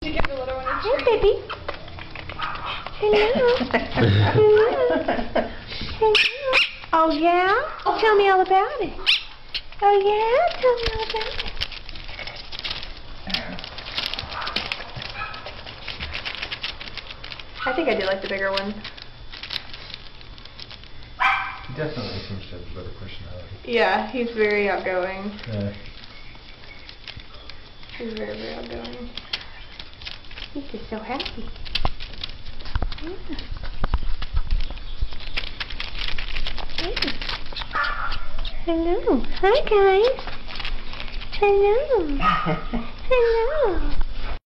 You give the little one a Hey, treat. baby. Hello. Hello. Hello. Oh, yeah? Tell me all about it. Oh, yeah? Tell me all about it. I think I do like the bigger one. He definitely seems to have a better personality. Yeah, he's very outgoing. Yeah. He's very, very outgoing. He's just so happy. Yeah. Yeah. Hello. Hi, guys. Hello. Hello.